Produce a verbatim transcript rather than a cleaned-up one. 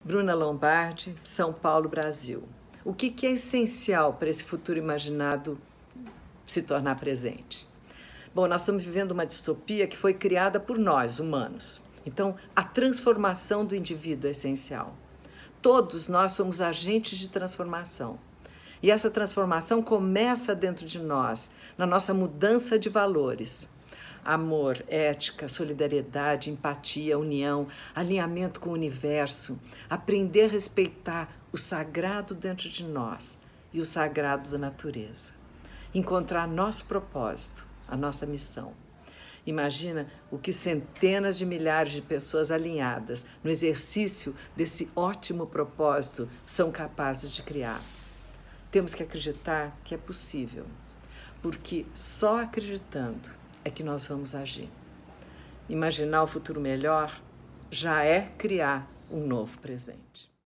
Bruna Lombardi, São Paulo, Brasil. O que que é essencial para esse futuro imaginado se tornar presente? Bom, nós estamos vivendo uma distopia que foi criada por nós, humanos. Então, a transformação do indivíduo é essencial. Todos nós somos agentes de transformação. E essa transformação começa dentro de nós, na nossa mudança de valores. Amor, ética, solidariedade, empatia, união, alinhamento com o universo, aprender a respeitar o sagrado dentro de nós e o sagrado da natureza. Encontrar nosso propósito, a nossa missão. Imagina o que centenas de milhares de pessoas alinhadas no exercício desse ótimo propósito são capazes de criar. Temos que acreditar que é possível, porque só acreditando é que nós vamos agir. Imaginar o futuro melhor já é criar um novo presente.